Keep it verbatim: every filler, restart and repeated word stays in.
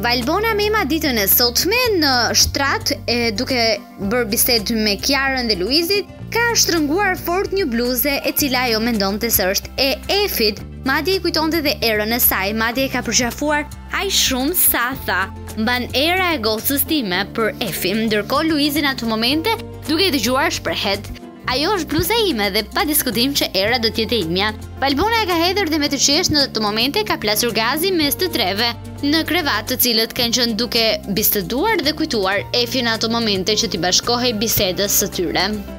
Valbona Mema ditën e sotme në shtrat e duke bërë bisedë me Kiarën dhe Luizit, ka shtrënguar fort një bluze e cila ajo mendonte se është e Efit, madje i kujtonte dhe erën e saj, madje e ka përqafuar aq shumë sa tha: "Mban era e gocës time për Efin", ndërkohë Luizi në ato momente duke dëgjuar shprehet: "Ajo është bluza ime dhe pa diskutim që era do t'jetë imja". Valbona e ka hedhur dhe me të qesh në të momente ka plasur gazi mes të treve në krevat, të cilët kanë qenë duke biseduar dhe kujtuar Efin në ato momente që t'i bashkohej bisedës së tyre.